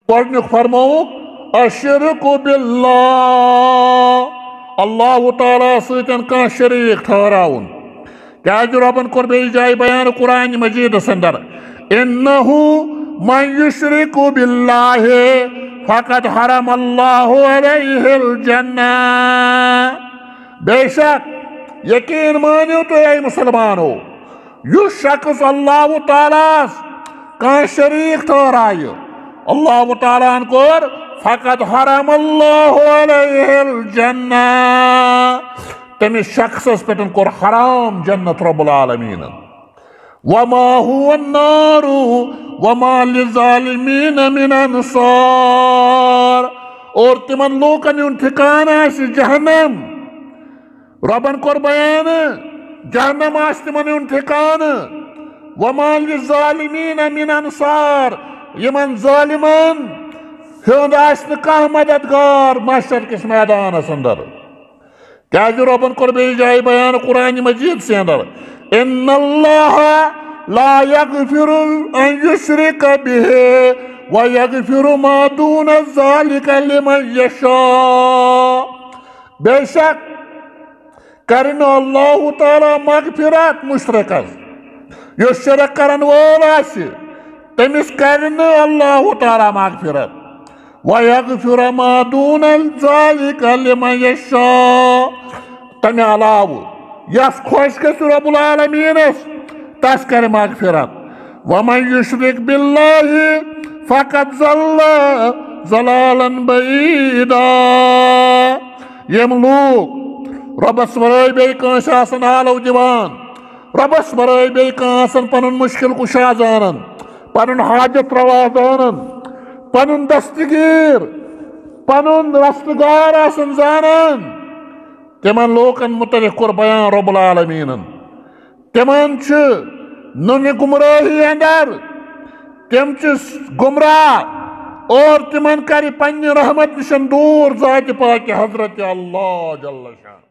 गोडनुक फरमाउक अशिरकु बिल्लाह अल्लाह ताला सतन कह शरीक ठहराउन। क्या रबन कोर बे जाय बयान कुरान मजीद अंदर इन्नहु मन युशरिकु बिल्लाहि फकद हरम अल्लाहु अलैहिल जन्नह। बेशक यकीन मानियो तो ऐ मुसलमानो युस शख्स अल्लाह ताला कह शरीक ठहराय अल्लाह ताला कोर फकद हरम अल्लाहु अलैहिल जन्नह तमिस शख्सस पे कोर हराम जन्नत रब्बुल आलमीन। वमा हुवा अन्नारु वमा लिज़ालिमीन मिन अंसार और तिमन लोकन उन ठिकाना जहन्नम रबन कोर बयान जहन्नम आस तिमन उन ठिकान। वमा लिज़ालिमीन मिन अंसार यमन जालिमन हुंद आसि कह मददगार महशर किस मैदानस अंदर। क्या रबन कोर बे जाय बयान कुरान मजीद से अंदर इन्नल्लाह ला यगफिरु अन युश्रिक बिहि व यगफिरु मा दून ज़ालिका लिमन यशा। बेशक करन अल्लाह ताला मगफिरत मुशरिकस यो शिरक करन वोल आसि तमिस करन अल्लाह ताला मगफिरत व यगफिरु मा दून ज़ालिका लिमन यशा। तमे अलाव यस खुश गस रब्बुल आलमीनस तस कर मगफिरत। वमन युशरिक बिल्लाहि फकद ज़ल्ला ज़लालन बईदा। यम लोग रबस वराय बे कांस आसन हालव दिवान रबस वराय बे कांसन पनुन मुश्किल कुशा जानन पनुन हाजत रवा जानन पनुन दस्तगीर पनुन रस्तगार आसन जानन तिमन लोकन मुतलिक कोर बयान रब्बुल आलमीन तिमन छ नुन गुमराही अंदर तिम छ गुमराह और तिमन कर पन्ने रहमत निशन दूर जात पाक हजरत अल्लाह जल्ल शान।